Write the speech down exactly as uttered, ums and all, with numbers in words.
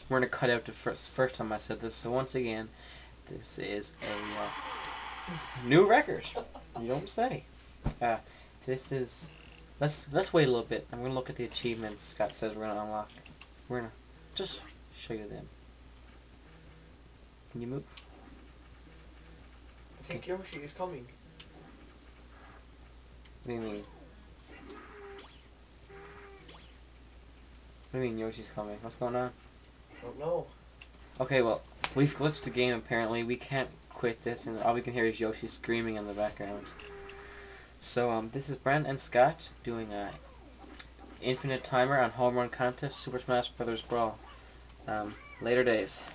we're gonna cut out the first first time I said this. So once again, this is a uh, new record. You don't say. Uh, this is. Let's let's wait a little bit. I'm gonna look at the achievements Scott says we're gonna unlock. We're gonna just show you them. Can you move? I think Yoshi is coming. What do you mean? What do you mean Yoshi's coming? What's going on? I don't know. Okay, well, we've glitched the game apparently. We can't quit this, and all we can hear is Yoshi screaming in the background. So, um, this is Brent and Scott doing a infinite timer on home run contest Super Smash Brothers Brawl. Um, later days.